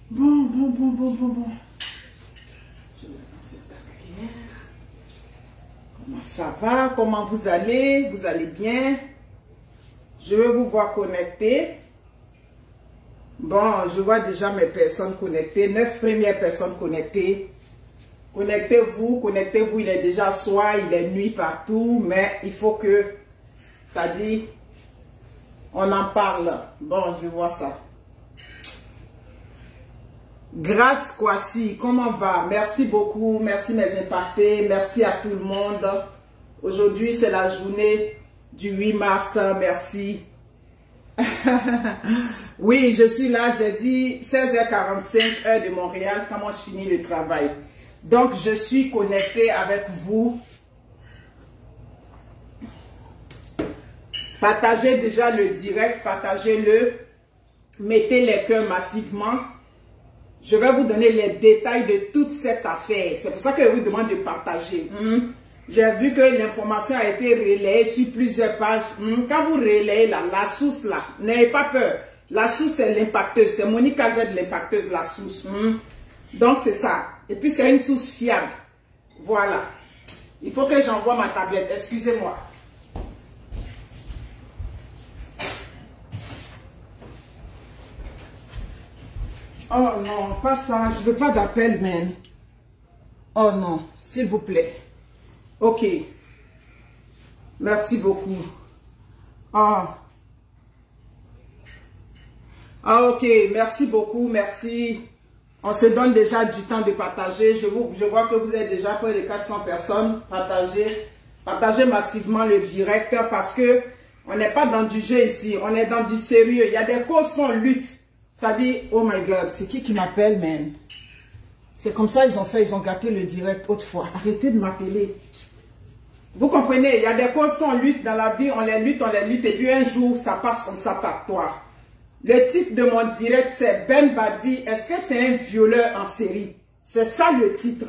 Bon. Je vais lancer ta cuillère. Comment ça va? Comment vous allez? Vous allez bien? Je vais vous voir connecter. Bon, je vois déjà mes personnes connectées. 9 premières personnes connectées. Connectez-vous, connectez-vous. Il est déjà soir, il est nuit partout. Mais il faut que, ça dit, on en parle. Bon, je vois ça. Grâce Kwasi, comment va? Merci beaucoup, merci mes impactés, merci à tout le monde. Aujourd'hui, c'est la journée du 8 mars, merci. Oui, je suis là, j'ai dit 16h45, heure de Montréal, comment je finis le travail. Donc, je suis connectée avec vous. Partagez déjà le direct, partagez-le. Mettez les cœurs massivement. Je vais vous donner les détails de toute cette affaire. C'est pour ça que je vous demande de partager. J'ai vu que l'information a été relayée sur plusieurs pages. Quand vous relayez là, la source là, n'ayez pas peur. La source c'est l'impacteuse. C'est Monica Z l'impacteuse, la source. Donc c'est ça. Et puis c'est une source fiable. Voilà. Il faut que j'envoie ma tablette. Excusez-moi. Oh non, pas ça. Je veux pas d'appel, man. Oh non, s'il vous plaît. Ok. Merci beaucoup. Ah, ok. Merci beaucoup. Merci. On se donne déjà du temps de partager. Je vois que vous êtes déjà près de 400 personnes. Partagez massivement le direct parce que on n'est pas dans du jeu ici. On est dans du sérieux. Il y a des causes qu'on lutte. Ça dit, oh my God, c'est qui m'appelle, man? C'est comme ça ils ont gâté le direct autrefois. Arrêtez de m'appeler. Vous comprenez, il y a des causes qu'on lutte dans la vie, on les lutte, et puis un jour, ça passe comme ça par toi. Le titre de mon direct, c'est Ben Badi, est-ce que c'est un violeur en série? C'est ça le titre.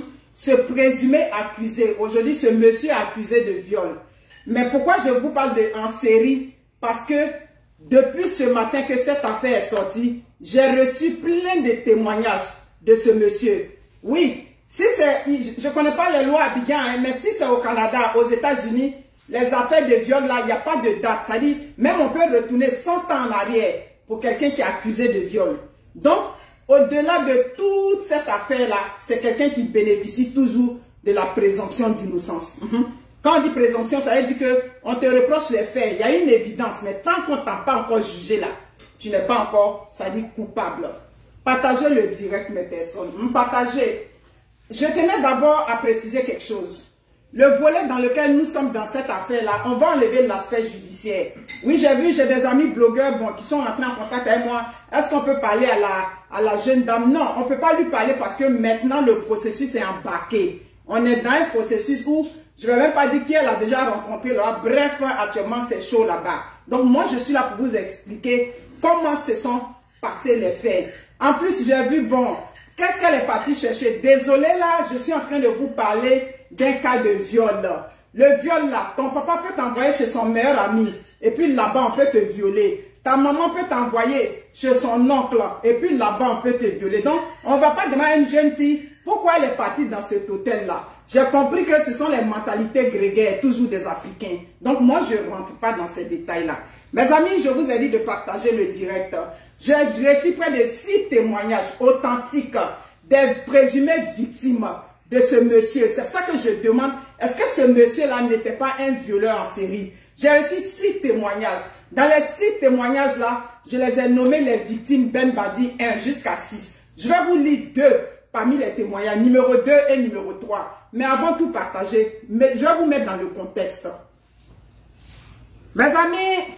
Ce présumé accusé. Aujourd'hui, ce monsieur est accusé de viol. Mais pourquoi je vous parle de en série? Parce que depuis ce matin que cette affaire est sortie, j'ai reçu plein de témoignages de ce monsieur. Oui, si c'est, je ne connais pas les lois Abidjan, mais si c'est au Canada, aux États-Unis, les affaires de viol là, il n'y a pas de date. Ça dit, même on peut retourner 100 ans en arrière pour quelqu'un qui est accusé de viol. Donc, au-delà de toute cette affaire-là, c'est quelqu'un qui bénéficie toujours de la présomption d'innocence. Quand on dit présomption, ça veut dire qu'on te reproche les faits. Il y a une évidence, mais tant qu'on ne t'a pas encore jugé là, tu n'es pas encore, ça dit, coupable. Partagez le direct, mes personnes. Partagez. Je tenais d'abord à préciser quelque chose. Le volet dans lequel nous sommes dans cette affaire-là, on va enlever l'aspect judiciaire. Oui, j'ai des amis blogueurs qui sont entrés en contact avec moi. Est-ce qu'on peut parler à la jeune dame? Non, on ne peut pas lui parler parce que maintenant le processus est embarqué. On est dans un processus où, je ne vais même pas dire qui elle a déjà rencontré là. Bref, actuellement c'est chaud là-bas. Donc moi je suis là pour vous expliquer comment se sont passés les faits. En plus j'ai vu, bon, qu'est-ce qu'elle est partie chercher? Désolé là, je suis en train de vous parler d'un cas de viol là. Le viol là, ton papa peut t'envoyer chez son meilleur ami. Et puis là-bas on peut te violer. Ta maman peut t'envoyer chez son oncle et puis là-bas on peut te violer. Donc on ne va pas demander à une jeune fille pourquoi elle est partie dans cet hôtel-là. J'ai compris que ce sont les mentalités grégaires, toujours des Africains. Donc moi je ne rentre pas dans ces détails-là. Mes amis, je vous ai dit de partager le direct. J'ai reçu près de 6 témoignages authentiques des présumées victimes de ce monsieur. C'est pour ça que je demande, est-ce que ce monsieur-là n'était pas un violeur en série? J'ai reçu 6 témoignages. Dans les 6 témoignages-là, je les ai nommés les victimes Ben Badi 1 jusqu'à 6. Je vais vous lire 2 parmi les témoignages, numéro 2 et numéro 3. Mais avant tout partager, je vais vous mettre dans le contexte. Mes amis,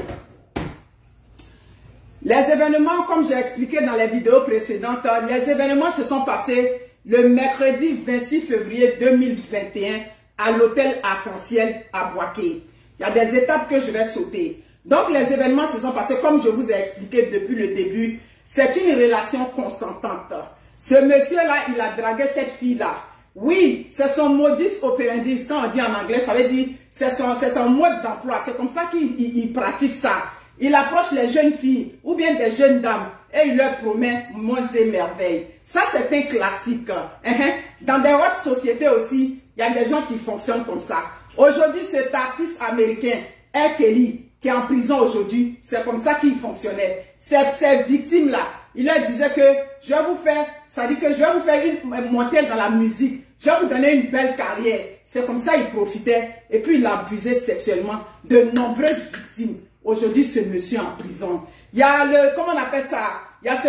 les événements, comme j'ai expliqué dans les vidéos précédentes, les événements se sont passés le mercredi 26 février 2021 à l'hôtel Arc-en-Ciel à Boaké. Il y a des étapes que je vais sauter. Donc les événements se sont passés comme je vous ai expliqué depuis le début. C'est une relation consentante. Ce monsieur-là, il a dragué cette fille-là. Oui, c'est son modus operandi. Quand on dit en anglais, ça veut dire c'est son mode d'emploi. C'est comme ça qu'il pratique ça. Il approche les jeunes filles ou bien des jeunes dames et il leur promet monts et merveilles. Ça, c'est un classique. Dans des autres sociétés aussi, il y a des gens qui fonctionnent comme ça. Aujourd'hui, cet artiste américain, R. Kelly, qui est en prison aujourd'hui, c'est comme ça qu'il fonctionnait. Ces victimes-là, il leur disait que je vais vous faire, ça dit que je vais vous faire une montée dans la musique, je vais vous donner une belle carrière. C'est comme ça il profitait et puis il abusait sexuellement de nombreuses victimes. Aujourd'hui, ce monsieur est en prison. Il y a le, comment on appelle ça? Il y a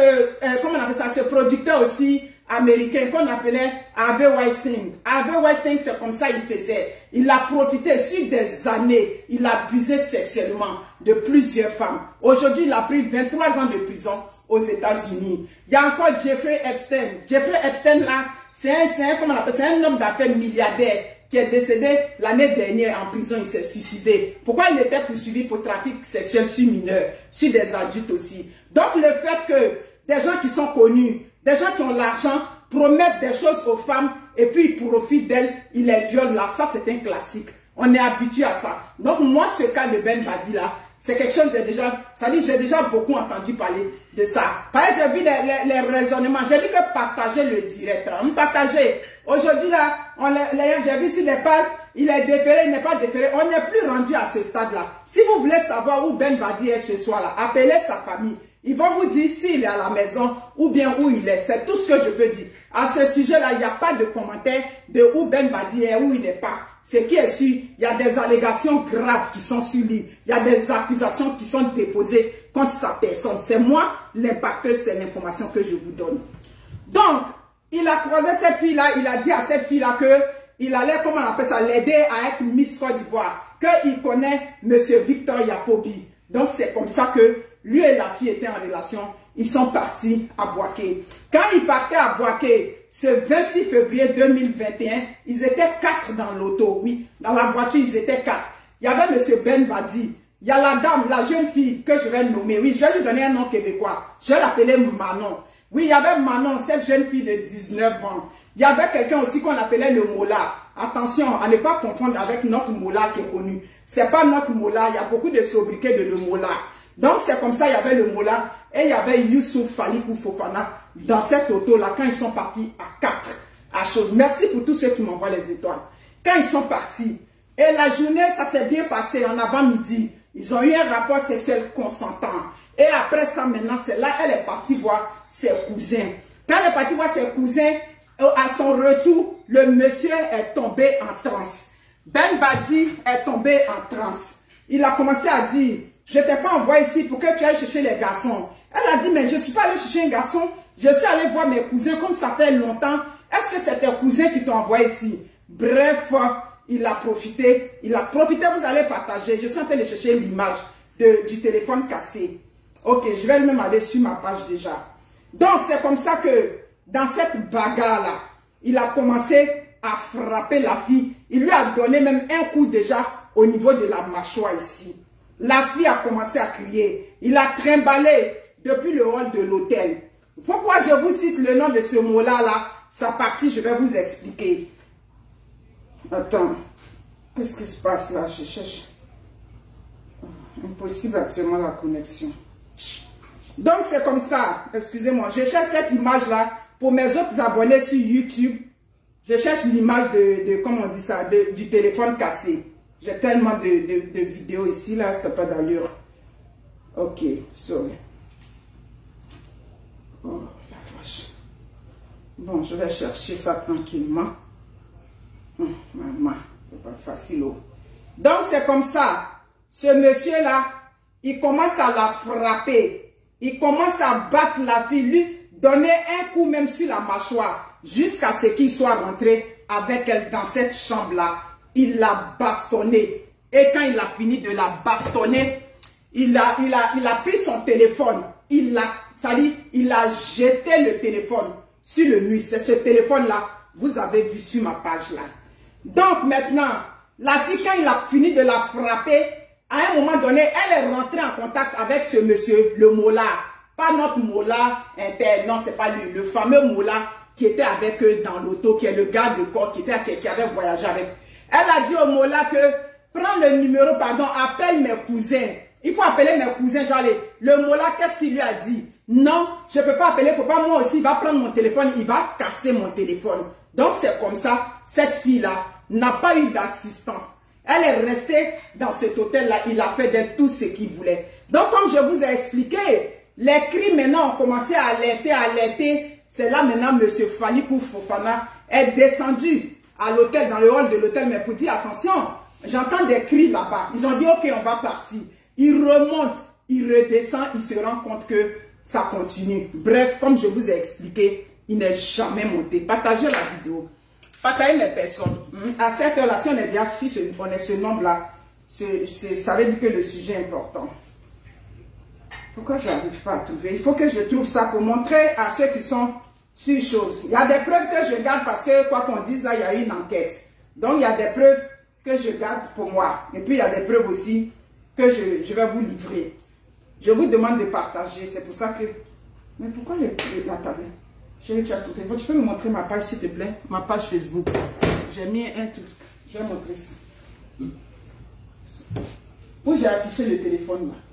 ce producteur aussi américain qu'on appelait Harvey Weinstein. Harvey Weinstein, c'est comme ça il faisait. Il a profité sur des années. Il a abusé sexuellement de plusieurs femmes. Aujourd'hui, il a pris 23 ans de prison aux États-Unis. Il y a encore Jeffrey Epstein. Jeffrey Epstein, là, c'est un homme d'affaires milliardaire qui est décédé l'année dernière en prison. Il s'est suicidé. Pourquoi il était poursuivi pour trafic sexuel sur mineurs, sur des adultes aussi? Donc, le fait que des gens qui sont connus, des gens qui ont l'argent, promettent des choses aux femmes et puis ils profitent d'elles, ils les violent là. Ça, c'est un classique. On est habitué à ça. Donc, moi, ce cas de Ben Badi là, c'est quelque chose que j'ai déjà beaucoup entendu parler de ça. Par exemple, j'ai vu les raisonnements. J'ai dit que partager le direct. Partager. Aujourd'hui, là, j'ai vu sur les pages, il est déféré, il n'est pas déféré. On n'est plus rendu à ce stade-là. Si vous voulez savoir où Ben Badi est ce soir-là, appelez sa famille. Ils vont vous dire s'il est à la maison ou bien où il est. C'est tout ce que je peux dire. À ce sujet-là, il n'y a pas de commentaire de où Ben Badi est, où il n'est pas. Ce qui est sûr, il y a des allégations graves qui sont sur lui. Il y a des accusations qui sont déposées contre sa personne. C'est moi, l'impacteur, c'est l'information que je vous donne. Donc, il a croisé cette fille-là, il a dit à cette fille-là qu'il allait, comment on appelle ça, l'aider à être Miss Côte d'Ivoire. Qu'il connaît M. Victor Yapobi. Donc, c'est comme ça que lui et la fille étaient en relation. Ils sont partis à Boaké. Quand ils partaient à Boaké, ce 26 février 2021, ils étaient 4 dans l'auto. Oui, dans la voiture, ils étaient 4. Il y avait M. Ben Badi. Il y a la dame, la jeune fille que je vais nommer. Oui, je vais lui donner un nom québécois. Je vais l'appeler Manon. Oui, il y avait Manon, cette jeune fille de 19 ans. Il y avait quelqu'un aussi qu'on appelait le Mola. Attention, à ne pas confondre avec notre Mola qui est connu. C'est pas notre Mola. Il y a beaucoup de sobriquets de le Mola. Donc, c'est comme ça, il y avait le Mola et il y avait Youssouf Falikou Fofana dans cette auto-là quand ils sont partis à 4 à chose. Merci pour tous ceux qui m'envoient les étoiles. Quand ils sont partis, et la journée, ça s'est bien passé en avant-midi. Ils ont eu un rapport sexuel consentant. Et après ça, maintenant, c'est là, elle est partie voir ses cousins. Quand elle est partie voir ses cousins, à son retour, le monsieur est tombé en transe. Ben Badi est tombé en transe. Il a commencé à dire, je ne t'ai pas envoyé ici pour que tu ailles chercher les garçons. Elle a dit, mais je ne suis pas allée chercher un garçon. Je suis allée voir mes cousins comme ça fait longtemps. Est-ce que c'est tes cousins qui t'ont envoyé ici? Bref, il a profité. Vous allez partager. Je suis en train de chercher l'image du téléphone cassé. Ok, je vais même aller sur ma page déjà. Donc, c'est comme ça que dans cette bagarre-là, il a commencé à frapper la fille. Il lui a donné même un coup déjà au niveau de la mâchoire ici. La fille a commencé à crier. Il a trimballé depuis le hall de l'hôtel. Pourquoi je vous cite le nom de ce mot-là, sa partie, je vais vous expliquer. Attends. Qu'est-ce qui se passe là? Je cherche. Impossible actuellement la connexion. Donc c'est comme ça. Excusez-moi. Je cherche cette image-là pour mes autres abonnés sur YouTube. Je cherche l'image de comment on dit ça, du téléphone cassé. J'ai tellement de vidéos ici, là, c'est pas d'allure. Ok, sorry. Oh, la vache. Bon, je vais chercher ça tranquillement. Maman, c'est pas facile. Oh. Donc, c'est comme ça. Ce monsieur-là, il commence à la frapper. Il commence à battre la fille, lui donner un coup même sur la mâchoire, jusqu'à ce qu'il soit rentré avec elle dans cette chambre-là. Il l'a bastonné. Et quand il a fini de la bastonner, il a pris son téléphone. Il a jeté le téléphone sur le mur. C'est ce téléphone-là, vous avez vu sur ma page là. Donc maintenant, la fille, quand il a fini de la frapper, à un moment donné, elle est rentrée en contact avec ce monsieur, le Mola. Pas notre Mola interne, non, c'est pas lui. Le fameux Mola qui était avec eux dans l'auto, qui est le garde de corps qui avait voyagé avec eux. Elle a dit au Mola que prends le numéro, pardon, appelle mes cousins Il faut appeler mes cousins, genre, le Mola, qu'est-ce qu'il lui a dit? Non, je ne peux pas appeler, il ne faut pas, moi aussi, il va prendre mon téléphone, il va casser mon téléphone. Donc, c'est comme ça, cette fille-là n'a pas eu d'assistance. Elle est restée dans cet hôtel-là, il a fait d'elle tout ce qu'il voulait. Donc, comme je vous ai expliqué, les cris maintenant ont commencé à alerter. C'est là maintenant, M. Fanikou Fofana est descendu à l'hôtel, dans le hall de l'hôtel, mais pour dire, attention, j'entends des cris là-bas. Ils ont dit, ok, on va partir. Il remonte, il redescend, il se rend compte que ça continue. Bref, comme je vous ai expliqué, il n'est jamais monté. Partagez la vidéo. Partagez mes personnes. À cette heure-là, si on est bien sûr, on est ce nombre-là, ça veut dire que le sujet est important. Pourquoi je n'arrive pas à trouver? Il faut que je trouve ça pour montrer à ceux qui sont sur chose. Il y a des preuves que je garde parce que, quoi qu'on dise, là, il y a une enquête. Donc, il y a des preuves que je garde pour moi. Et puis, il y a des preuves aussi que je vais vous livrer. Je vous demande de partager. C'est pour ça que... Mais pourquoi la tablette? Chérie, tu as tout. Tu peux me montrer ma page, s'il te plaît? Ma page Facebook. J'ai mis un truc. Je vais montrer ça. Où j'ai affiché le téléphone, là.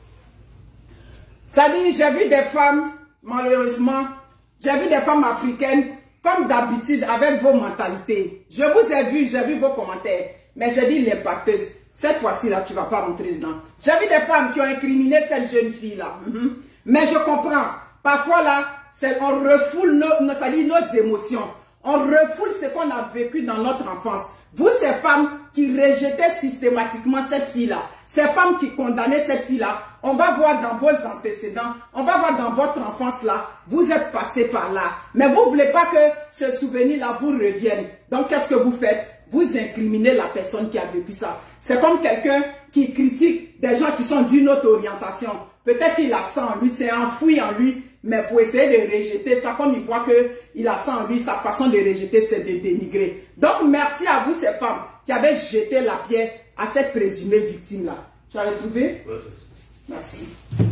Ça dit, j'ai vu des femmes, malheureusement, j'ai vu des femmes africaines, comme d'habitude, avec vos mentalités. Je vous ai vu, j'ai vu vos commentaires. Mais j'ai dit l'impacteuse. Cette fois-ci, là, tu ne vas pas rentrer dedans. J'ai vu des femmes qui ont incriminé cette jeune fille-là. Mais je comprends. Parfois, là, on refoule nos émotions. On refoule ce qu'on a vécu dans notre enfance. Vous, ces femmes qui rejetaient systématiquement cette fille-là, ces femmes qui condamnaient cette fille-là, on va voir dans vos antécédents, on va voir dans votre enfance-là, vous êtes passé par là. Mais vous ne voulez pas que ce souvenir-là vous revienne. Donc, qu'est-ce que vous faites? Vous incriminez la personne qui a vécu ça. C'est comme quelqu'un qui critique des gens qui sont d'une autre orientation. Peut-être qu'il a ça en lui, c'est enfoui en lui, mais pour essayer de rejeter ça, comme il voit qu'il a ça en lui, sa façon de rejeter, c'est de dénigrer. Donc, merci à vous, ces femmes, qui avaient jeté la pierre à cette présumée victime-là. Tu avais trouvé? Oui. Merci.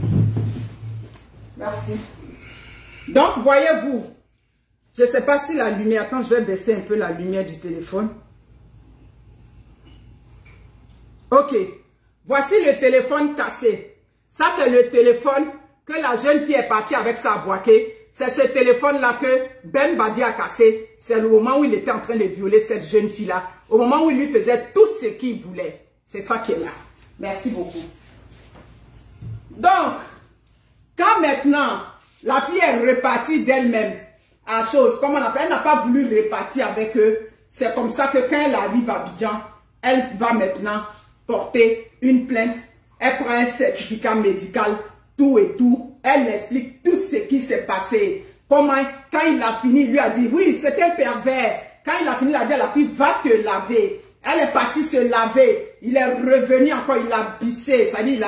Merci. Donc, voyez-vous, je ne sais pas si la lumière... Attends, je vais baisser un peu la lumière du téléphone. Ok. Voici le téléphone cassé. Ça, c'est le téléphone que la jeune fille est partie avec sa boîquée. C'est ce téléphone-là que Ben Badi a cassé. C'est le moment où il était en train de violer cette jeune fille-là. Au moment où il lui faisait tout ce qu'il voulait. C'est ça qui est là. Merci beaucoup. Donc, quand maintenant, la fille est repartie d'elle-même à chose, comme on appelle, elle n'a pas voulu repartir avec eux. C'est comme ça que quand elle arrive à Abidjan, elle va maintenant porter une plainte. Elle prend un certificat médical, tout et tout. Elle explique tout ce qui s'est passé. Comment, quand il a fini, il lui a dit, oui, c'était un pervers. Quand il a fini, il a dit à la fille, va te laver. Elle est partie se laver. Il est revenu encore, il a bissé. Ça dit,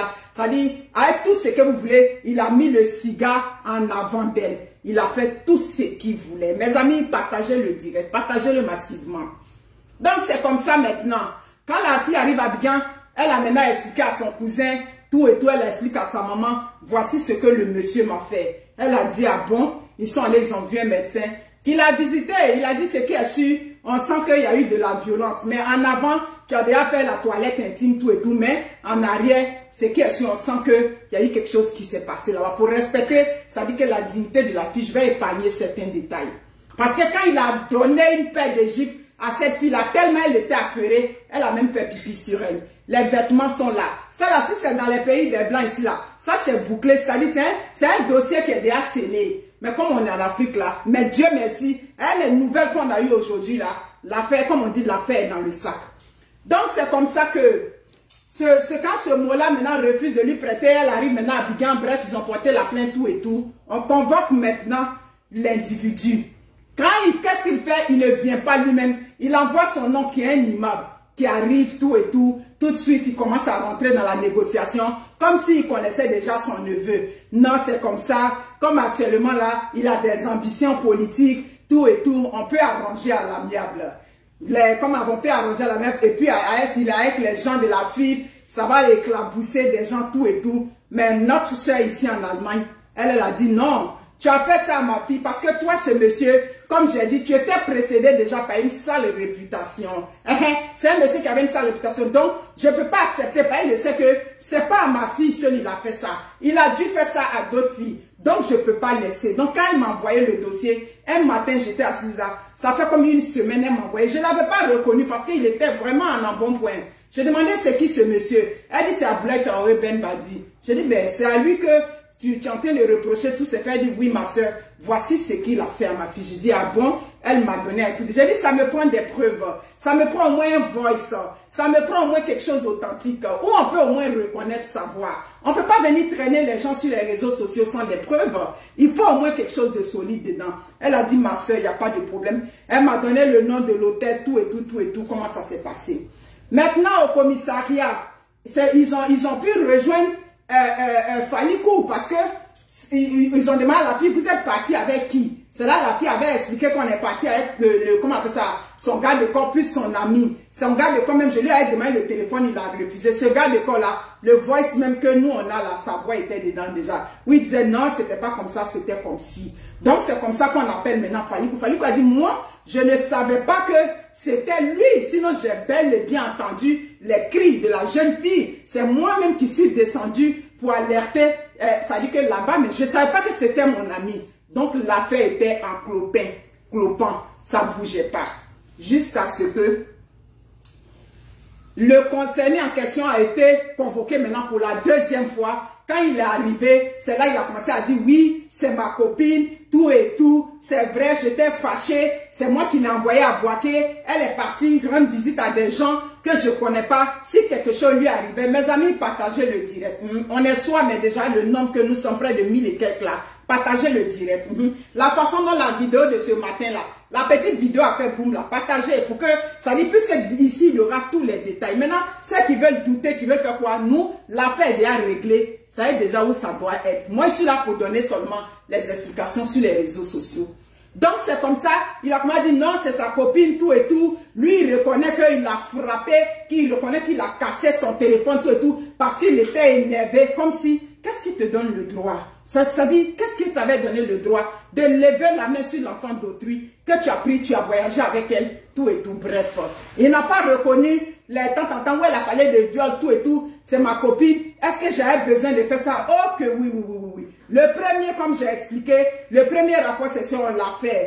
avec tout ce que vous voulez, il a mis le cigare en avant d'elle. Il a fait tout ce qu'il voulait. Mes amis, partagez le direct, partagez-le massivement. Donc, c'est comme ça maintenant. Quand la fille arrive à Abidjan, elle a maintenant expliqué à son cousin, tout et tout, elle explique à sa maman, voici ce que le monsieur m'a fait. Elle a dit, ah bon, ils sont allés, ils ont vu un médecin, qu'il a visité, il a dit ce qui est sûr, on sent qu'il y a eu de la violence, mais en avant, tu as déjà fait la toilette intime, tout et tout, mais en arrière, ce qui est sûr, on sent qu'il y a eu quelque chose qui s'est passé là-bas. Pour respecter, ça dit que la dignité de la fille, je vais épargner certains détails. Parce que quand il a donné une paire de gifles à cette fille-là, tellement elle était apeurée, elle a même fait pipi sur elle. Les vêtements sont là. Ça là, si c'est dans les pays des Blancs ici là, ça c'est bouclé, c'est un dossier qui est déjà scellé. Mais comme on est en Afrique là, mais Dieu merci, les nouvelles qu'on a eues aujourd'hui là, l'affaire, comme on dit, l'affaire est dans le sac. Donc c'est comme ça que, quand ce mot-là maintenant refuse de lui prêter, elle arrive maintenant à Abidjan, bref, ils ont porté la plainte, tout et tout. On convoque maintenant l'individu. Qu'est-ce qu'il fait? Il ne vient pas lui-même. Il envoie son nom qui est un immeuble, qui arrive, tout et tout. Tout de suite, il commence à rentrer dans la négociation, comme s'il connaissait déjà son neveu. Non, c'est comme ça. Comme actuellement là, il a des ambitions politiques, tout et tout. On peut arranger à l'amiable. Comme on peut arranger à l'amiable. Et puis, il est avec les gens de la fille, ça va éclabousser des gens, tout et tout. Mais notre soeur ici en Allemagne, elle a dit non. Tu as fait ça à ma fille parce que toi, ce monsieur, comme j'ai dit, tu étais précédé déjà par une sale réputation. C'est un monsieur qui avait une sale réputation. Donc, je ne peux pas accepter parce que je sais que c'est pas à ma fille seule il a fait ça. Il a dû faire ça à d'autres filles. Donc, je ne peux pas laisser. Donc, quand elle m'a envoyé le dossier, un matin, j'étais assise là. Ça fait comme une semaine, elle m'a envoyé. Je ne l'avais pas reconnu parce qu'il était vraiment en un bon point. Je demandais c'est qui ce monsieur. Elle dit c'est à Black Traoré Ben Badi. Je dis ben c'est à lui que tu es en train de reprocher tout ce fait. Elle dit oui ma soeur, voici ce qu'il a fait à ma fille. Je dis ah bon, elle m'a donné un tout. J'ai dit ça me prend des preuves, ça me prend au moins un voice, ça me prend au moins quelque chose d'authentique, où on peut au moins reconnaître sa voix. On ne peut pas venir traîner les gens sur les réseaux sociaux sans des preuves. Il faut au moins quelque chose de solide dedans. Elle a dit ma soeur, il n'y a pas de problème. Elle m'a donné le nom de l'hôtel, tout et tout, comment ça s'est passé. Maintenant, au commissariat, ils ont pu rejoindre Falikou parce que ils ont demandé à la fille, vous êtes parti avec qui? C'est là la fille avait expliqué qu'on est parti avec comment on appelle ça, son gars de corps plus son ami. Son gars de corps même, je lui ai demandé le téléphone, il a refusé. Ce gars de corps là, le voice même que nous on a là, sa voix était dedans déjà. Oui, il disait non, c'était pas comme ça, c'était comme si. Donc c'est comme ça qu'on appelle maintenant Falikou. Falikou a dit, moi, je ne savais pas que c'était lui, sinon j'ai bel et bien entendu les cris de la jeune fille. C'est moi-même qui suis descendu pour alerter, ça dit que là-bas, mais je ne savais pas que c'était mon ami. Donc l'affaire était en clopant, ça ne bougeait pas. Jusqu'à ce que le concerné en question a été convoqué maintenant pour la deuxième fois. Quand il est arrivé, c'est là qu'il a commencé à dire oui, c'est ma copine, tout et tout, c'est vrai, j'étais fâchée, c'est moi qui l'ai envoyé à Boaké, elle est partie rendre visite à des gens que je ne connais pas. Si quelque chose lui arrivait, mes amis, partagez le direct. On est soi, mais déjà le nombre que nous sommes près de 1000 et quelques là. Partagez le direct. La façon dont la vidéo de ce matin là, la petite vidéo a fait boum là, partagez pour que ça dit puisque ici il y aura tous les détails. Maintenant, ceux qui veulent douter, qui veulent faire quoi, nous, l'affaire est déjà réglée. Ça est déjà où ça doit être. Moi, je suis là pour donner seulement les explications sur les réseaux sociaux. Donc, c'est comme ça, il a dit non, c'est sa copine, tout et tout. Lui, il reconnaît qu'il a frappé, qu'il reconnaît qu'il a cassé son téléphone, tout et tout, parce qu'il était énervé, comme si, qu'est-ce qui te donne le droit? Ça dit, qu'est-ce qui t'avait donné le droit de lever la main sur l'enfant d'autrui, que tu as pris, tu as voyagé avec elle, tout et tout, bref. Il n'a pas reconnu les temps où elle a parlé de viol, tout et tout, c'est ma copine. Est-ce que j'avais besoin de faire ça? Oh que oui. Le premier, comme j'ai expliqué, le premier rapport, c'est sur l'affaire.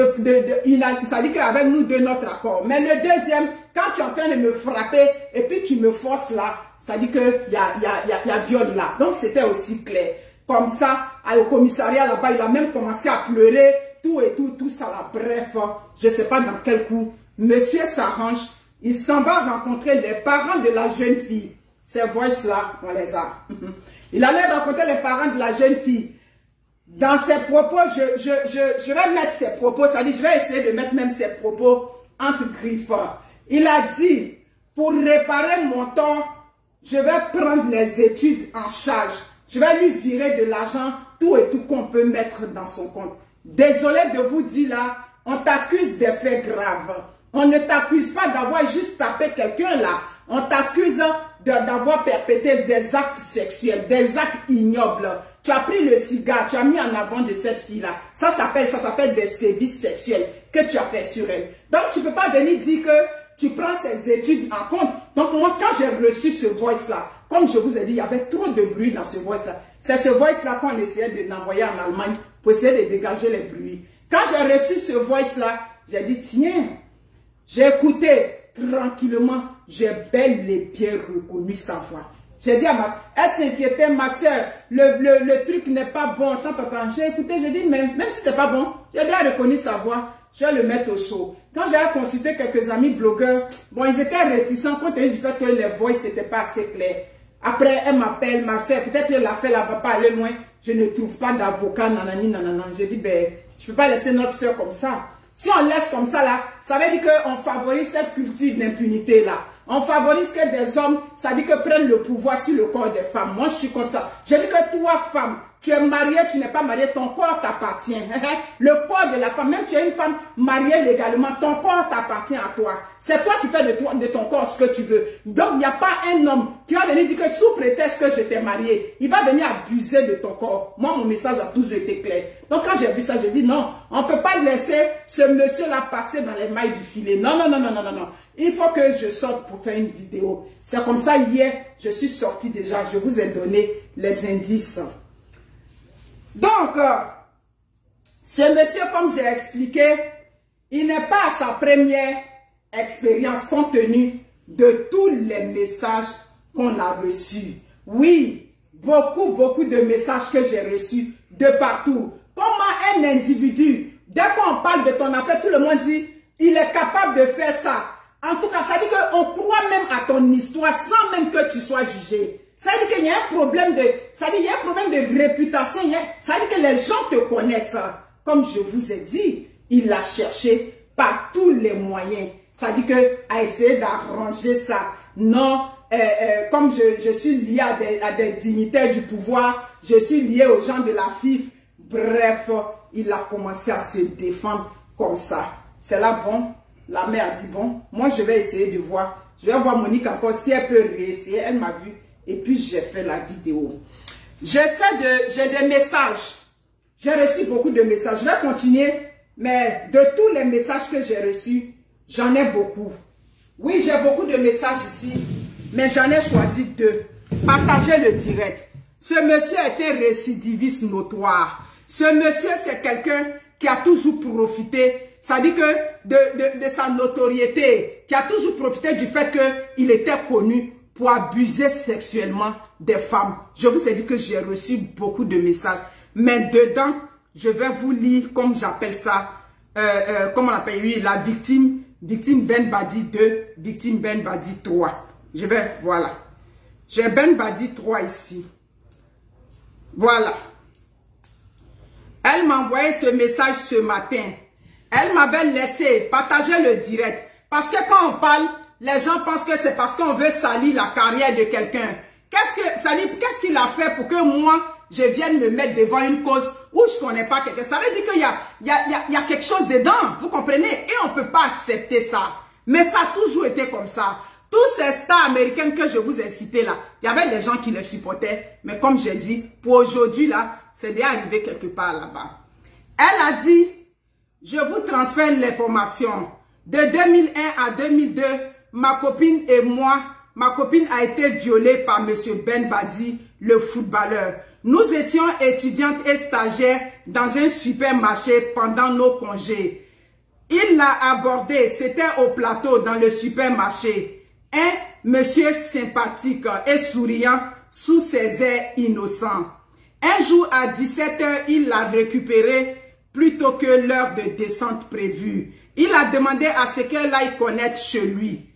Ça dit qu'avec nous deux, notre accord. Mais le deuxième, quand tu es en train de me frapper et puis tu me forces là, ça dit qu'il y a viol là. Donc c'était aussi clair. Comme ça, au commissariat là-bas, il a même commencé à pleurer, tout et tout ça là. Bref, je ne sais pas dans quel coup. Monsieur s'arrange, il s'en va rencontrer les parents de la jeune fille. Ces voices là, on les a. Il allait rencontrer les parents de la jeune fille. Dans ses propos, je vais mettre ses propos, ça dit, je vais essayer de mettre même ses propos entre griffes. Il a dit, pour réparer mon tort, je vais prendre les études en charge. Je vais lui virer de l'argent, tout et tout qu'on peut mettre dans son compte. Désolé de vous dire là, on t'accuse des faits graves. On ne t'accuse pas d'avoir juste tapé quelqu'un là. On t'accuse d'avoir perpétré des actes sexuels, des actes ignobles. Tu as pris le cigare, tu as mis en avant de cette fille-là. Ça s'appelle des sévices sexuels que tu as fait sur elle. Donc, tu ne peux pas venir dire que tu prends ses études en compte. Donc, moi, quand j'ai reçu ce voice-là, comme je vous ai dit, il y avait trop de bruit dans ce voice-là. C'est ce voice-là qu'on essayait d'envoyer en Allemagne pour essayer de dégager les bruits. Quand j'ai reçu ce voice-là, j'ai dit, tiens, j'ai écouté tranquillement, j'ai bel et bien reconnu sa voix. J'ai dit à ma soeur, elle s'inquiétait, ma soeur, le truc n'est pas bon. J'ai écouté, j'ai dit, mais même si c'est pas bon, j'ai bien reconnu sa voix, je vais le mettre au chaud. Quand j'ai consulté quelques amis blogueurs, bon, ils étaient réticents compte tenu du fait que les voix n'étaient pas assez claires. Après, elle m'appelle, ma soeur, peut-être que l'affaire là va pas aller loin, je ne trouve pas d'avocat, nanani, nanana. J'ai dit, ben, je peux pas laisser notre soeur comme ça. Si on laisse comme ça là, ça veut dire qu'on favorise cette culture d'impunité là. On favorise que des hommes, ça veut dire que prennent le pouvoir sur le corps des femmes. Moi, je suis comme ça. Je dis que toi, femme, Tu es marié, tu n'es pas marié, ton corps t'appartient. Le corps de la femme, même tu es une femme mariée légalement, ton corps t'appartient à toi. C'est toi qui fais de ton corps ce que tu veux. Donc, il n'y a pas un homme qui va venir dire que sous prétexte que je t'ai marié, il va venir abuser de ton corps. Moi, mon message a toujours été clair. Donc, quand j'ai vu ça, j'ai dit non, on ne peut pas laisser ce monsieur-là passer dans les mailles du filet. Non, non, non, non, non, non, non. Il faut que je sorte pour faire une vidéo. C'est comme ça, hier, je suis sortie déjà. Je vous ai donné les indices. Donc, ce monsieur, comme j'ai expliqué, il n'est pas à sa première expérience compte tenu de tous les messages qu'on a reçus. Oui, beaucoup de messages que j'ai reçus de partout. Comment un individu, dès qu'on parle de ton affaire, tout le monde dit, il est capable de faire ça. En tout cas, ça dit qu'on croit même à ton histoire sans même que tu sois jugé. Ça veut dire qu'il y a un problème de réputation. Ça veut dire que les gens te connaissent. Comme je vous ai dit, il a cherché par tous les moyens. Ça veut dire qu'il a essayé d'arranger ça. Non, comme je suis lié à des dignitaires du pouvoir, je suis lié aux gens de la FIF. Bref, il a commencé à se défendre comme ça. C'est là, bon, la mère a dit, bon, moi je vais essayer de voir. Je vais voir Monique encore si elle peut réessayer. Elle m'a vu. Et puis, j'ai fait la vidéo. J'ai des messages. J'ai reçu beaucoup de messages. Je vais continuer. Mais de tous les messages que j'ai reçus, j'en ai beaucoup. Oui, j'ai beaucoup de messages ici. Mais j'en ai choisi 2. Partagez le direct. Ce monsieur était récidiviste notoire. Ce monsieur, c'est quelqu'un qui a toujours profité. Ça dit que de sa notoriété. Qui a toujours profité du fait qu'il était connu pour abuser sexuellement des femmes. Je vous ai dit que j'ai reçu beaucoup de messages. Mais dedans, je vais vous lire, comme j'appelle ça, comment on appelle, oui, la victime Ben Badi 2, victime Ben Badi 3. Je vais, voilà. J'ai Ben Badi 3 ici. Voilà. Elle m'a envoyé ce message ce matin. Elle m'avait laissé partager le direct. Parce que quand on parle, les gens pensent que c'est parce qu'on veut salir la carrière de quelqu'un. Qu'est-ce qu'il a fait pour que moi, je vienne me mettre devant une cause où je ne connais pas quelqu'un? Ça veut dire qu'il y a quelque chose dedans, vous comprenez? Et on ne peut pas accepter ça. Mais ça a toujours été comme ça. Tous ces stars américaines que je vous ai cités là, il y avait des gens qui les supportaient. Mais comme j'ai dit, pour aujourd'hui là, c'est déjà arrivé quelque part là-bas. Elle a dit, je vous transfère l'information. De 2001 à 2002, ma copine a été violée par M. Ben Badi, le footballeur. Nous étions étudiantes et stagiaires dans un supermarché pendant nos congés. Il l'a abordé, c'était au plateau dans le supermarché. Un monsieur sympathique et souriant sous ses airs innocents. Un jour à 17 h, il l'a récupéré plus tôt que l'heure de descente prévue. Il a demandé à ce qu'elle aille connaître chez lui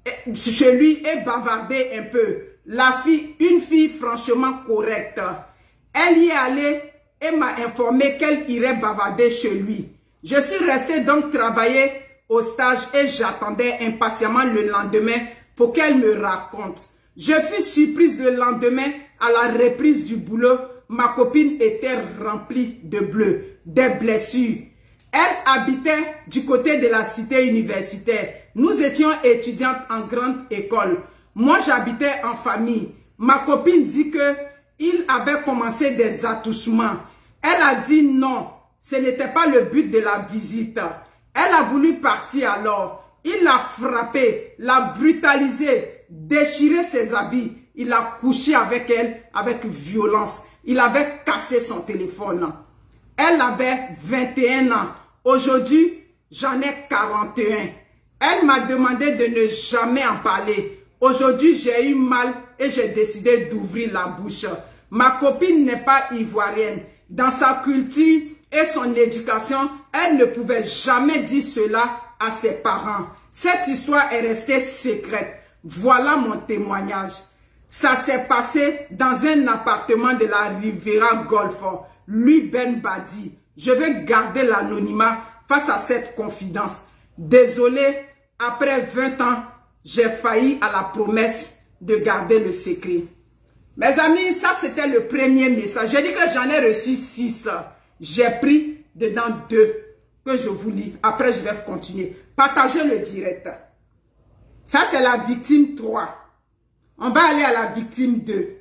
et bavarder un peu. Une fille franchement correcte. Elle y est allée et m'a informé qu'elle irait bavarder chez lui. Je suis restée donc travailler au stage et j'attendais impatiemment le lendemain pour qu'elle me raconte. Je fus surprise le lendemain à la reprise du boulot. Ma copine était remplie de bleus, des blessures. Elle habitait du côté de la cité universitaire. Nous étions étudiantes en grande école. Moi, j'habitais en famille. Ma copine dit qu'il avait commencé des attouchements. Elle a dit non, ce n'était pas le but de la visite. Elle a voulu partir alors. Il l'a frappée, l'a brutalisée, déchiré ses habits. Il a couché avec elle avec violence. Il avait cassé son téléphone. Elle avait 21 ans. Aujourd'hui, j'en ai 41. Elle m'a demandé de ne jamais en parler. Aujourd'hui, j'ai eu mal et j'ai décidé d'ouvrir la bouche. Ma copine n'est pas ivoirienne. Dans sa culture et son éducation, elle ne pouvait jamais dire cela à ses parents. Cette histoire est restée secrète. Voilà mon témoignage. Ça s'est passé dans un appartement de la Riviera Golf. Lui, Ben Badi. Je vais garder l'anonymat face à cette confidence. Désolé, après 20 ans, j'ai failli à la promesse de garder le secret. Mes amis, ça c'était le premier message. J'ai dit que j'en ai reçu 6. J'ai pris dedans 2 que je vous lis. Après, je vais continuer. Partagez le direct. Ça, c'est la victime 3. On va aller à la victime 2.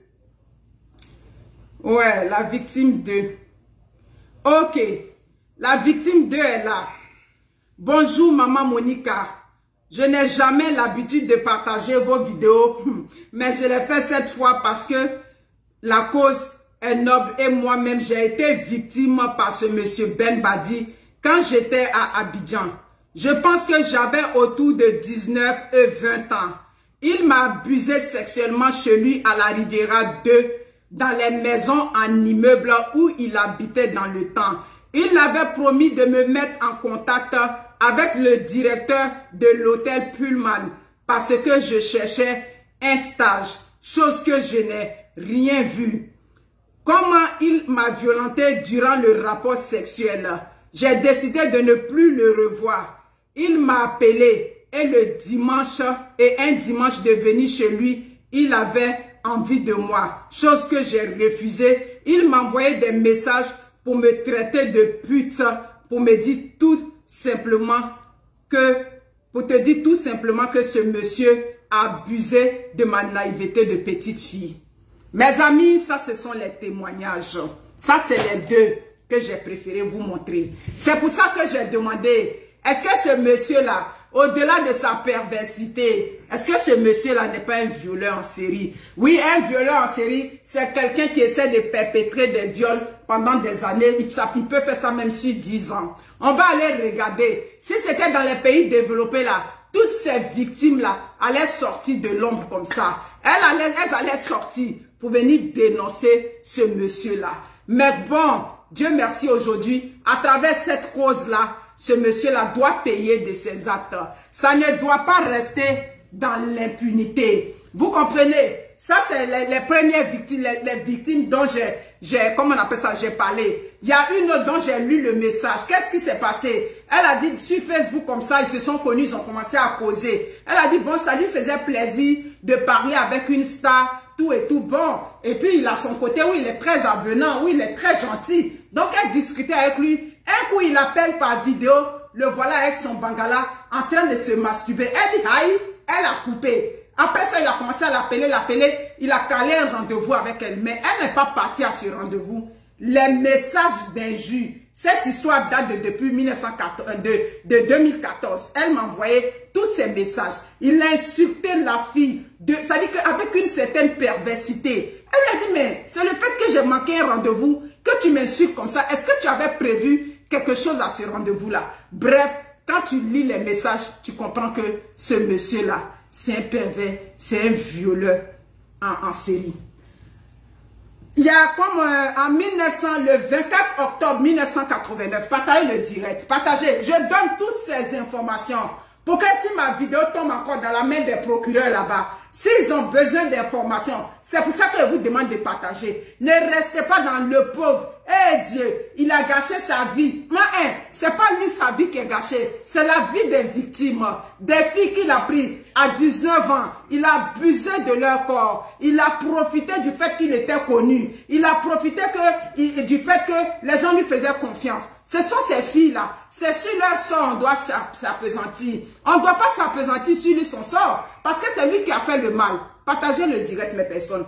Ouais, la victime 2. Ok. La victime 2 est là. Bonjour, maman Monica. Je n'ai jamais l'habitude de partager vos vidéos, mais je l'ai fait cette fois parce que la cause est noble et moi-même, j'ai été victime par ce monsieur Ben Badi quand j'étais à Abidjan. Je pense que j'avais autour de 19 et 20 ans. Il m'a abusé sexuellement chez lui à la Riviera 2, dans les maisons en immeuble où il habitait dans le temps. Il avait promis de me mettre en contact avec le directeur de l'hôtel Pullman parce que je cherchais un stage, chose que je n'ai rien vu. Comment il m'a violenté durant le rapport sexuel, j'ai décidé de ne plus le revoir. Il m'a appelé et un dimanche de venir chez lui, il avait envie de moi, chose que j'ai refusée. Il m'envoyait des messages pour me traiter de pute, pour me dire tout simplement que, ce monsieur a abusé de ma naïveté de petite fille. Mes amis, ça ce sont les témoignages. Ça c'est les 2 que j'ai préféré vous montrer. C'est pour ça que j'ai demandé, est-ce que ce monsieur-là, au-delà de sa perversité, est-ce que ce monsieur-là n'est pas un violeur en série? Oui, un violeur en série, c'est quelqu'un qui essaie de perpétrer des viols pendant des années. Il peut faire ça même sur 10 ans. On va aller regarder. Si c'était dans les pays développés là, toutes ces victimes-là allaient sortir de l'ombre comme ça. Elles allaient sortir pour venir dénoncer ce monsieur-là. Mais bon, Dieu merci aujourd'hui, à travers cette cause-là, ce monsieur-là doit payer de ses actes. Ça ne doit pas rester dans l'impunité. Vous comprenez? Ça, c'est les premières victimes, les victimes dont comment on appelle ça, j'ai parlé. Il y a une autre dont j'ai lu le message. Qu'est-ce qui s'est passé? Elle a dit sur Facebook comme ça, ils se sont connus, ils ont commencé à causer. Elle a dit, bon, ça lui faisait plaisir de parler avec une star, tout et tout. Bon, et puis il a son côté où il est très avenant, où il est très gentil. Donc elle discutait avec lui. Un coup, il appelle par vidéo, le voilà avec son bangala en train de se masturber. Elle dit, aïe, elle a coupé. Après ça, il a commencé à l'appeler, il a calé un rendez-vous avec elle. Mais elle n'est pas partie à ce rendez-vous. Les messages d'injures, cette histoire date depuis 2014. Elle m'a envoyé tous ces messages. Il a insulté la fille, c'est-à-dire qu'avec une certaine perversité. Elle lui a dit, mais c'est le fait que j'ai manqué un rendez-vous, que tu m'insultes comme ça. Est-ce que tu avais prévu quelque chose à ce rendez-vous-là? Bref, quand tu lis les messages, tu comprends que ce monsieur-là, c'est un pervers, c'est un violeur en série. Il y a comme le 24 octobre 1989, partagez le direct, partagez, je donne toutes ces informations pour que si ma vidéo tombe encore dans la main des procureurs là-bas, s'ils ont besoin d'informations, c'est pour ça que je vous demande de partager. Ne restez pas dans le pauvre. Eh Dieu, il a gâché sa vie. Moi, c'est pas lui sa vie qui est gâchée, c'est la vie des victimes, des filles qu'il a pris à 19 ans. Il a abusé de leur corps. Il a profité du fait qu'il était connu. Il a profité du fait que les gens lui faisaient confiance. Ce sont ces filles-là. C'est sur leur sort on doit s'appesantir. On ne doit pas s'appesantir sur lui son sort, parce que c'est lui qui a fait le mal. Partagez le direct, mes personnes.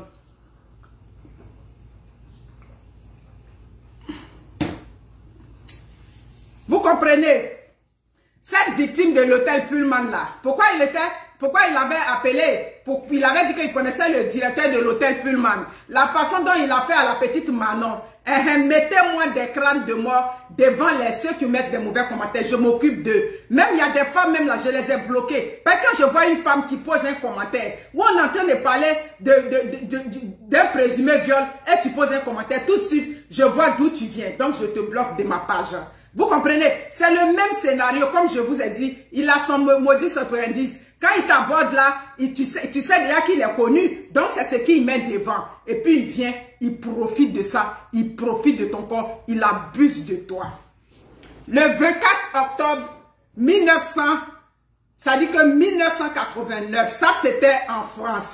Vous comprenez? Cette victime de l'hôtel Pullman là, pourquoi il avait appelé, il avait dit qu'il connaissait le directeur de l'hôtel Pullman. La façon dont il a fait à la petite Manon, mettez-moi des crânes de mort devant ceux qui mettent des mauvais commentaires, je m'occupe d'eux. Même il y a des femmes, même là, je les ai bloquées. Parce que quand je vois une femme qui pose un commentaire, où on est en train de parler d'un présumé viol, et tu poses un commentaire, tout de suite, je vois d'où tu viens. Donc je te bloque de ma page. Vous comprenez? C'est le même scénario, comme je vous ai dit. Il a son modus operandi. Quand il t'aborde là, tu sais déjà qu'il est connu. Donc c'est ce qu'il met devant. Et puis il vient, il profite de ça. Il profite de ton corps. Il abuse de toi. Le 24 octobre 1989, ça c'était en France.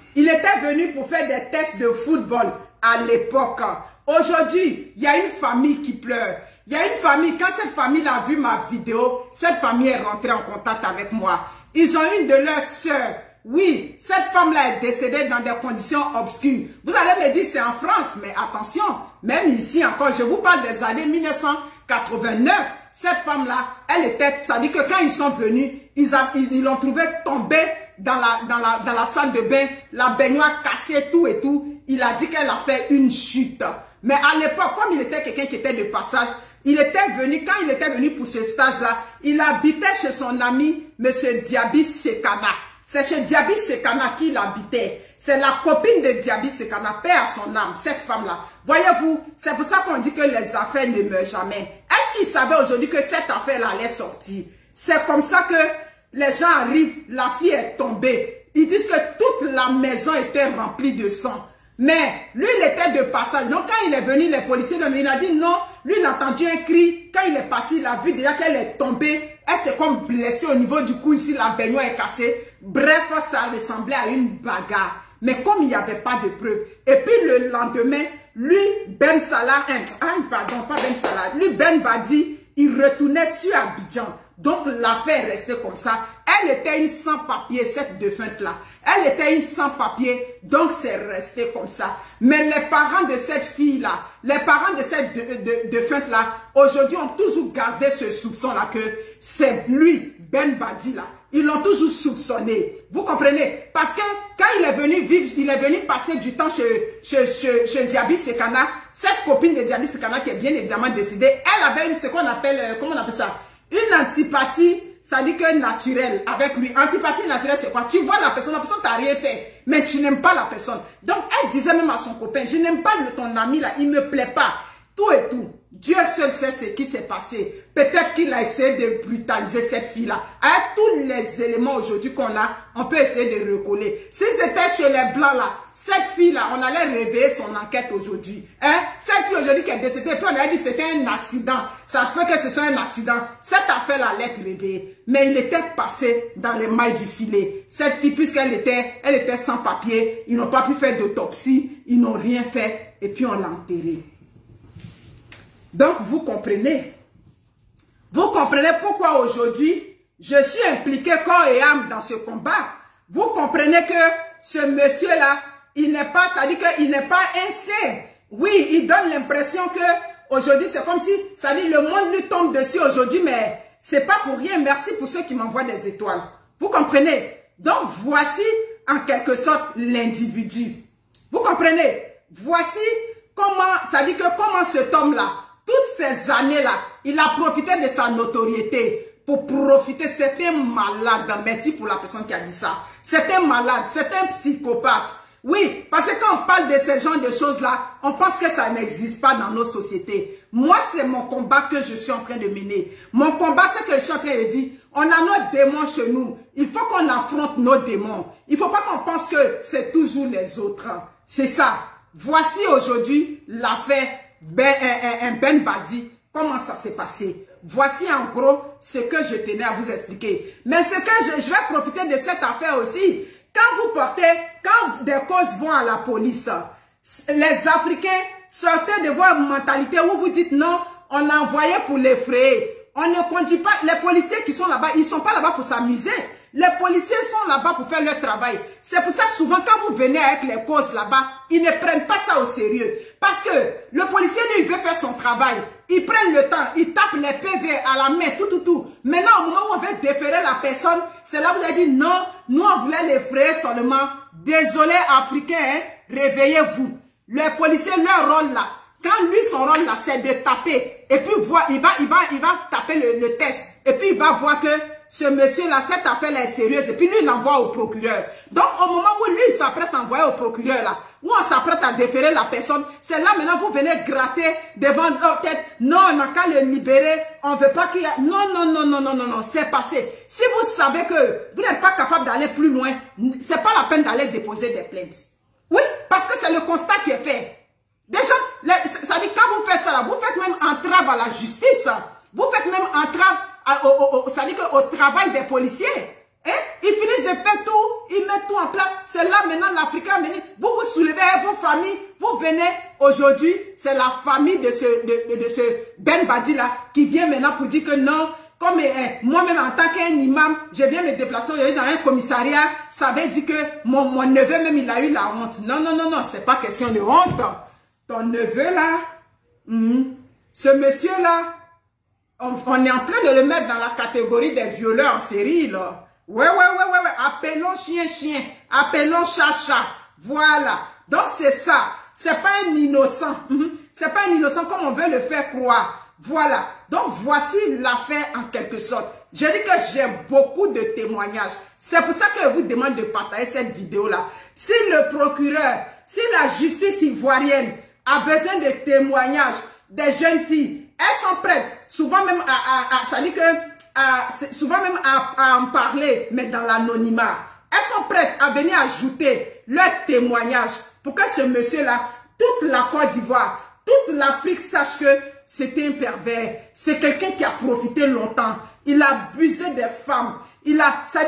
Il était venu pour faire des tests de football à l'époque. Aujourd'hui, il y a une famille qui pleure. Il y a une famille, quand cette famille a vu ma vidéo, cette famille est rentrée en contact avec moi. Ils ont une de leurs sœurs. Oui, cette femme-là est décédée dans des conditions obscures. Vous allez me dire c'est en France, mais attention, même ici encore, je vous parle des années 1989. Cette femme-là, elle était, ça dit que quand ils sont venus, ils l'ont trouvée tombée dans la salle de bain, la baignoire cassée, tout et tout. Il a dit qu'elle a fait une chute. Mais à l'époque, comme il était quelqu'un qui était de passage, il était venu, quand il était venu pour ce stage-là, il habitait chez son ami, M. Diaby Sekana. C'est chez Diaby Sekana qu'il habitait. C'est la copine de Diaby Sekana, paix à son âme, cette femme-là. Voyez-vous, c'est pour ça qu'on dit que les affaires ne meurent jamais. Est-ce qu'il savait aujourd'hui que cette affaire allait sortir? C'est comme ça que les gens arrivent, la fille est tombée. Ils disent que toute la maison était remplie de sang. Mais lui, il était de passage. Donc, quand il est venu, les policiers, il a dit non. Lui, il a entendu un cri. Quand il est parti, il a vu déjà qu'elle est tombée. Elle s'est comme blessée au niveau du cou. Ici, la baignoire est cassée. Bref, ça ressemblait à une bagarre. Mais comme il n'y avait pas de preuves. Et puis, le lendemain, lui, Ben Salah, lui, Ben Badi, il retournait sur Abidjan. Donc, l'affaire restait comme ça. Elle était une sans-papier, cette défunte-là. Elle était une sans-papier, donc c'est resté comme ça. Mais les parents de cette fille-là, les parents de cette défunte-là, aujourd'hui ont toujours gardé ce soupçon-là que c'est lui, Ben Badi, là. Ils l'ont toujours soupçonné. Vous comprenez? Parce que quand il est venu vivre, il est venu passer du temps chez Diaby Sekana, cette copine de Diaby Sekana qui est bien évidemment décédée, elle avait ce qu'on appelle, comment on appelle ça? Une antipathie, ça dit que naturelle avec lui. Antipathie naturelle, c'est quoi? Tu vois la personne t'a rien fait, mais tu n'aimes pas la personne. Donc, elle disait même à son copain, je n'aime pas ton ami là, il ne me plaît pas. Tout et tout. Dieu seul sait ce qui s'est passé. Peut-être qu'il a essayé de brutaliser cette fille-là. Avec tous les éléments aujourd'hui qu'on a, on peut essayer de recoller. Si c'était chez les Blancs là, cette fille-là, on allait réveiller son enquête aujourd'hui. Hein? Cette fille aujourd'hui qui est décédée, puis on allait dire que c'était un accident. Ça se fait que ce soit un accident. Cette affaire-là allait être réveillée. Mais il était passé dans les mailles du filet. Cette fille, puisqu'elle était sans papier, ils n'ont pas pu faire d'autopsie, ils n'ont rien fait, et puis on l'a enterrée. Donc, vous comprenez. Vous comprenez pourquoi aujourd'hui, je suis impliqué corps et âme dans ce combat. Vous comprenez que ce monsieur-là, il n'est pas, ça dit qu'il n'est pas un saint. Oui, il donne l'impression que aujourd'hui, c'est comme si, ça dit, le monde lui tombe dessus aujourd'hui, mais c'est pas pour rien. Merci pour ceux qui m'envoient des étoiles. Vous comprenez? Donc, voici en quelque sorte l'individu. Vous comprenez? Voici comment, ça dit que comment cet homme-là, toutes ces années-là, il a profité de sa notoriété pour profiter. C'est un malade. Merci pour la personne qui a dit ça. C'est un malade, c'est un psychopathe. Oui, parce que quand on parle de ce genre de choses-là, on pense que ça n'existe pas dans nos sociétés. Moi, c'est mon combat que je suis en train de mener. Mon combat, c'est que je suis en train de dire, on a nos démons chez nous. Il faut qu'on affronte nos démons. Il ne faut pas qu'on pense que c'est toujours les autres. C'est ça. Voici aujourd'hui l'affaire Ben Badi, comment ça s'est passé. Voici en gros ce que je tenais à vous expliquer. Mais ce que je vais profiter de cette affaire aussi. Quand vous portez, quand des causes vont à la police, les Africains, sortez de votre mentalité où vous dites non, on a envoyé pour l'effrayer. On ne conduit pas, les policiers qui sont là-bas, ils ne sont pas là-bas pour s'amuser. Les policiers sont là-bas pour faire leur travail. C'est pour ça souvent quand vous venez avec les causes là-bas, ils ne prennent pas ça au sérieux. Parce que le policier, lui, il veut faire son travail. Ils prennent le temps, ils tapent les PV à la main, tout. Maintenant, au moment où on veut déférer la personne, c'est là où vous avez dit non, nous on voulait l'effrayer seulement. Désolé Africains, hein, réveillez-vous. Les policiers, leur rôle là, quand lui, son rôle là, c'est de taper. Et puis il va taper le test. Et puis il va voir que ce monsieur-là, cette affaire-là est sérieuse. Et puis lui, il l'envoie au procureur. Donc, au moment où lui, il s'apprête à envoyer au procureur, là, où on s'apprête à déférer la personne, c'est là maintenant vous venez gratter devant leur tête. Non, on n'a qu'à le libérer. On ne veut pas qu'il y ait... Non, c'est passé. Si vous savez que vous n'êtes pas capable d'aller plus loin, c'est pas la peine d'aller déposer des plaintes. Oui, parce que c'est le constat qui est fait. Déjà, ça dit quand vous faites ça, là, vous faites même entrave à la justice. Vous faites même entrave ça dit qu'au travail des policiers, hein, ils finissent de faire tout, il met tout en place. C'est là maintenant l'Africain, vous vous soulevez avec vos familles, vous venez aujourd'hui, c'est la famille de ce Ben Badi là qui vient maintenant pour dire que non, comme moi-même en tant qu'un imam, je viens me déplacer aujourd'hui dans un commissariat, ça veut dire que mon neveu même il a eu la honte. Non, non, non, non, c'est pas question de honte. Ton neveu là, ce monsieur là, on est en train de le mettre dans la catégorie des violeurs en série là. Ouais. Appelons chien, appelons chat. Voilà. Donc c'est ça. C'est pas un innocent. C'est pas un innocent comme on veut le faire croire. Voilà. Donc voici l'affaire en quelque sorte. Je dis que j'ai beaucoup de témoignages. C'est pour ça que je vous demande de partager cette vidéo là. Si le procureur, si la justice ivoirienne a besoin de témoignages des jeunes filles, elles sont prêtes. Souvent même ça dit que souvent même à en parler, mais dans l'anonymat. Elles sont prêtes à venir ajouter leur témoignage pour que ce monsieur-là, toute la Côte d'Ivoire, toute l'Afrique sache que c'était un pervers. C'est quelqu'un qui a profité longtemps. Il a abusé des femmes. Il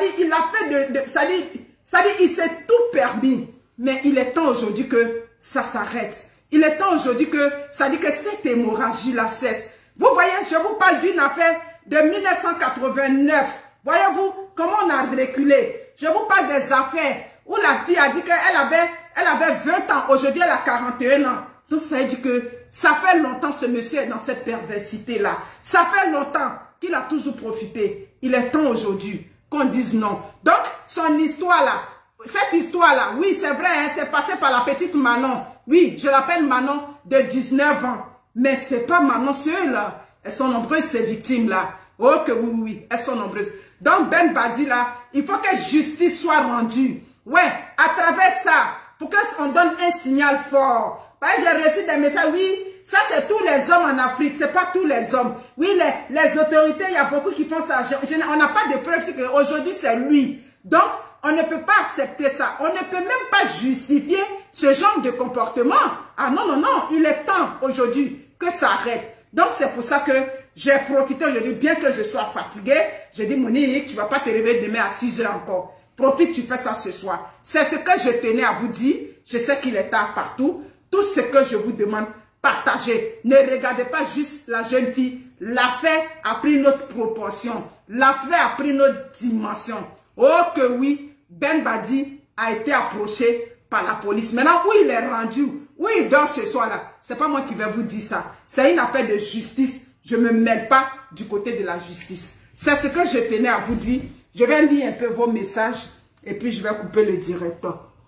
s'est tout permis. Mais il est temps aujourd'hui que ça s'arrête. Il est temps aujourd'hui que, ça dit que cette hémorragie-là cesse. Vous voyez, je vous parle d'une affaire de 1989. Voyez-vous comment on a reculé. Je vous parle des affaires où la fille a dit qu'elle avait 20 ans. Aujourd'hui, elle a 41 ans. Donc, ça veut dire que ça fait longtemps ce monsieur est dans cette perversité-là. Ça fait longtemps qu'il a toujours profité. Il est temps aujourd'hui qu'on dise non. Donc, son histoire-là, cette histoire-là, oui, c'est vrai, hein, c'est passé par la petite Manon. Oui, je l'appelle Manon de 19 ans. Mais c'est pas Manon seule. Elles sont nombreuses, ces victimes-là. Oh que oui, elles sont nombreuses. Donc Ben Badi là, il faut que justice soit rendue. Ouais, à travers ça, pour qu'on donne un signal fort. J'ai reçu des messages, oui, ça c'est tous les hommes en Afrique, c'est pas tous les hommes. Oui, les autorités, il y a beaucoup qui font ça. On n'a pas de preuves, c'est qu'aujourd'hui c'est lui. Donc, on ne peut pas accepter ça. On ne peut même pas justifier ce genre de comportement. Ah non, non, non, il est temps aujourd'hui que ça arrête. Donc, c'est pour ça que j'ai profité aujourd'hui, bien que je sois fatiguée. J'ai dit, Monique, tu ne vas pas te réveiller demain à 6 h encore. Profite, tu fais ça ce soir. C'est ce que je tenais à vous dire. Je sais qu'il est tard partout. Tout ce que je vous demande, partagez. Ne regardez pas juste la jeune fille. L'affaire a pris notre proportion. L'affaire a pris notre dimension. Oh que oui, Ben Badi a été approché par la police. Maintenant, où il est rendu, où il dort ce soir-là, c'est pas moi qui vais vous dire ça. C'est une affaire de justice. Je ne me mêle pas du côté de la justice. C'est ce que je tenais à vous dire. Je vais lire un peu vos messages et puis je vais couper le direct.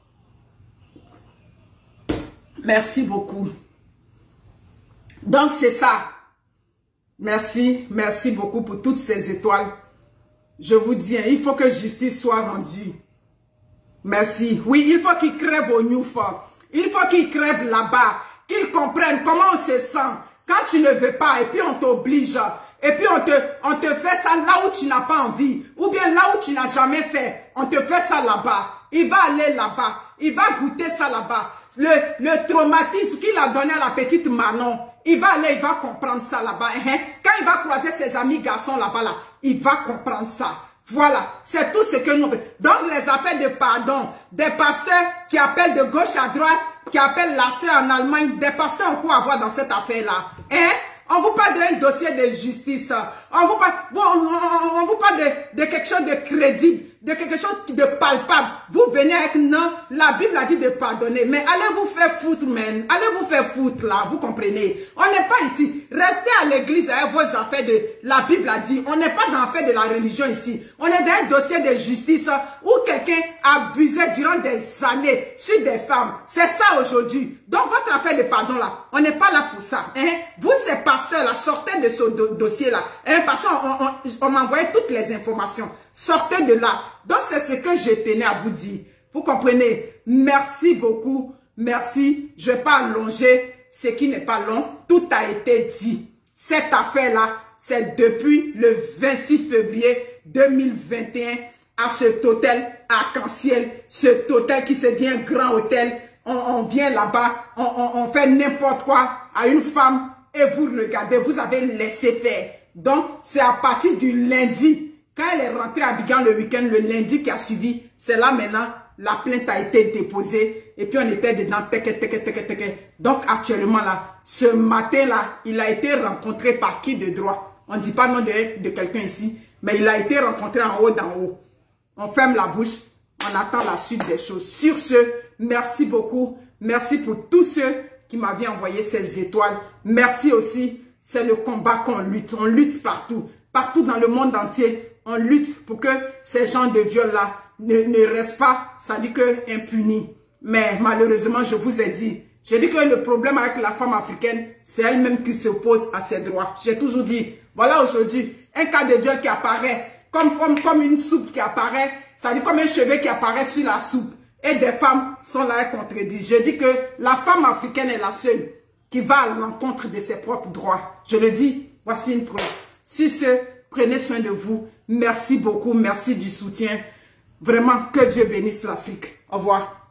Merci beaucoup. Donc, c'est ça. Merci, merci beaucoup pour toutes ces étoiles. Je vous dis, il faut que justice soit rendue. Merci. Oui, il faut qu'ils crèvent au Newfort. Il faut qu'ils crèvent là-bas. Qu'ils comprennent comment on se sent. Quand tu ne veux pas et puis on t'oblige. Et puis on te fait ça là où tu n'as pas envie. Ou bien là où tu n'as jamais fait. On te fait ça là-bas. Il va aller là-bas. Il va goûter ça là-bas. Le traumatisme qu'il a donné à la petite Manon. Il va aller, il va comprendre ça là-bas. Quand il va croiser ses amis garçons là-bas, là, il va comprendre ça. Voilà, c'est tout ce que nous... Donc, les affaires de pardon, des pasteurs qui appellent de gauche à droite, qui appellent la sœur en Allemagne, des pasteurs on peut avoir dans cette affaire-là. On vous parle d'un dossier de justice. On vous parle de quelque chose de crédible, de quelque chose de palpable. Vous venez avec non, la Bible a dit de pardonner. Mais allez vous faire foutre, man. Allez vous faire foutre là, vous comprenez. On n'est pas ici. Restez à l'église avec vos affaires de... La Bible a dit, on n'est pas dans l'affaire de la religion ici. On est dans un dossier de justice où quelqu'un abusait durant des années sur des femmes. C'est ça aujourd'hui. Donc votre affaire de pardon là, on n'est pas là pour ça. Vous, ces pasteurs là, sortez de ce dossier là. Parce qu'on m'a envoyé toutes les informations. Sortez de là. Donc, c'est ce que je tenais à vous dire. Vous comprenez? Merci beaucoup. Merci. Je ne vais pas allonger ce qui n'est pas long. Tout a été dit. Cette affaire-là, c'est depuis le 26 février 2021 à cet hôtel arc-en-ciel. Cet hôtel qui se dit un grand hôtel. On vient là-bas, on fait n'importe quoi à une femme et vous regardez, vous avez laissé faire. Donc, c'est à partir du lundi Quand elle est rentrée à Abidjan le week-end, le lundi qui a suivi, c'est là maintenant, la plainte a été déposée. Et puis on était dedans, Donc actuellement là, ce matin-là, il a été rencontré par qui de droit? On ne dit pas le nom de quelqu'un ici, mais il a été rencontré en haut d'en haut. On ferme la bouche, on attend la suite des choses. Sur ce, merci beaucoup. Merci pour tous ceux qui m'avaient envoyé ces étoiles. Merci aussi, c'est le combat qu'on lutte. On lutte partout. Partout dans le monde entier, on lutte pour que ces gens de viol-là ne restent pas, ça dit que impunis. Mais malheureusement, je vous ai dit, j'ai dit que le problème avec la femme africaine, c'est elle-même qui s'oppose à ses droits. J'ai toujours dit, voilà aujourd'hui, un cas de viol qui apparaît, comme une soupe qui apparaît, ça dit comme un cheveu qui apparaît sur la soupe. Et des femmes sont là et contredisent. Je dis que la femme africaine est la seule qui va à l'encontre de ses propres droits. Je le dis, voici une preuve. Sur ce, prenez soin de vous. Merci beaucoup, merci du soutien. Vraiment, que Dieu bénisse l'Afrique. Au revoir.